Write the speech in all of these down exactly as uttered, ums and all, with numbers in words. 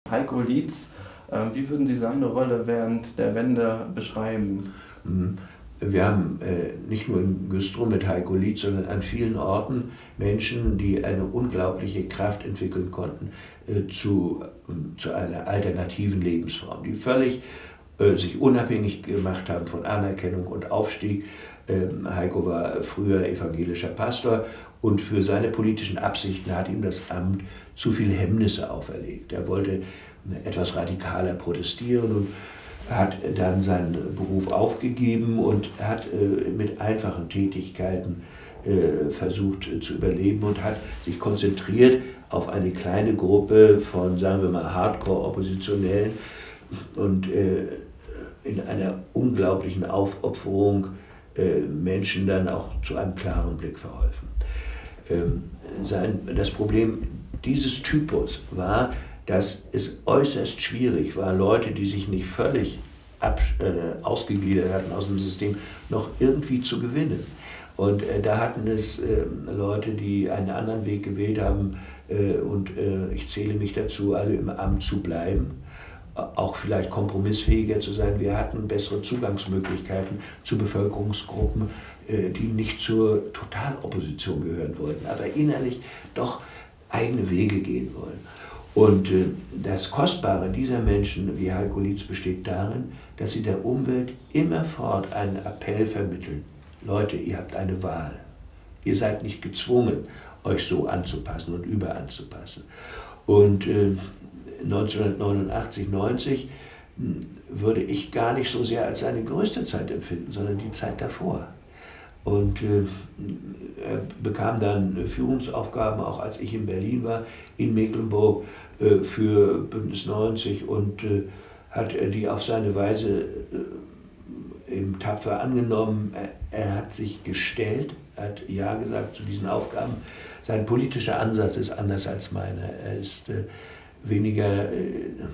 Heiko Lietz, wie würden Sie seine Rolle während der Wende beschreiben? Wir haben äh, nicht nur in Güstrow mit Heiko Lietz, sondern an vielen Orten Menschen, die eine unglaubliche Kraft entwickeln konnten äh, zu, äh, zu einer alternativen Lebensform, die völlig äh, sich unabhängig gemacht haben von Anerkennung und Aufstieg. Ähm, Heiko war früher evangelischer Pastor und für seine politischen Absichten hat ihm das Amt zu viele Hemmnisse auferlegt. Er wollte etwas radikaler protestieren und hat dann seinen Beruf aufgegeben und hat äh, mit einfachen Tätigkeiten äh, versucht äh, zu überleben und hat sich konzentriert auf eine kleine Gruppe von, sagen wir mal, Hardcore-Oppositionellen und äh, in einer unglaublichen Aufopferung äh, Menschen dann auch zu einem klaren Blick verholfen. Ähm, sein, das Problem dieses Typus war, dass es äußerst schwierig war, Leute, die sich nicht völlig ab, äh, ausgegliedert hatten aus dem System, noch irgendwie zu gewinnen. Und äh, da hatten es äh, Leute, die einen anderen Weg gewählt haben, äh, und äh, ich zähle mich dazu, also im Amt zu bleiben, auch vielleicht kompromissfähiger zu sein. Wir hatten bessere Zugangsmöglichkeiten zu Bevölkerungsgruppen, äh, die nicht zur Totalopposition gehören wollten, aber innerlich doch eigene Wege gehen wollen. Und äh, das Kostbare dieser Menschen wie Heiko Lietz besteht darin, dass sie der Umwelt immerfort einen Appell vermitteln. Leute, ihr habt eine Wahl. Ihr seid nicht gezwungen, euch so anzupassen und überanzupassen. Und äh, neunzehnhundertneunundachtzig, neunzig würde ich gar nicht so sehr als seine größte Zeit empfinden, sondern die Zeit davor. Und äh, er bekam dann Führungsaufgaben, auch als ich in Berlin war, in Mecklenburg äh, für Bündnis neunzig und äh, hat er die auf seine Weise äh, eben tapfer angenommen. Er, er hat sich gestellt, hat Ja gesagt zu diesen Aufgaben. Sein politischer Ansatz ist anders als meiner. Er ist äh, weniger äh,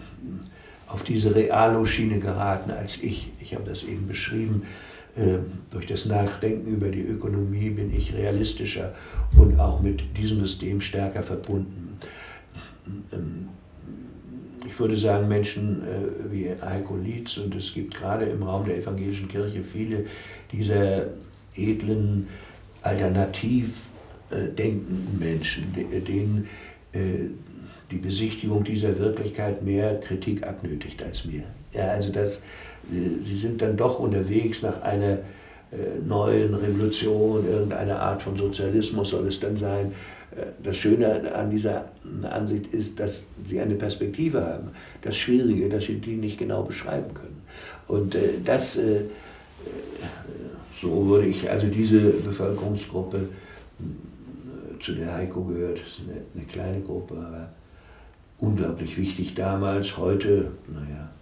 auf diese Realo-Schiene geraten als ich. Ich habe das eben beschrieben. Durch das Nachdenken über die Ökonomie bin ich realistischer und auch mit diesem System stärker verbunden. Ich würde sagen, Menschen wie Heiko Lietz, und es gibt gerade im Raum der evangelischen Kirche viele dieser edlen, alternativ denkenden Menschen, denen die Besichtigung dieser Wirklichkeit mehr Kritik abnötigt als mir. Ja, also das, sie sind dann doch unterwegs nach einer äh, neuen Revolution, irgendeiner Art von Sozialismus soll es dann sein. Das Schöne an dieser Ansicht ist, dass sie eine Perspektive haben. Das Schwierige, dass sie die nicht genau beschreiben können. Und äh, das, äh, so würde ich, also diese Bevölkerungsgruppe, zu der Heiko gehört, ist eine, eine kleine Gruppe, aber unglaublich wichtig damals, heute, naja,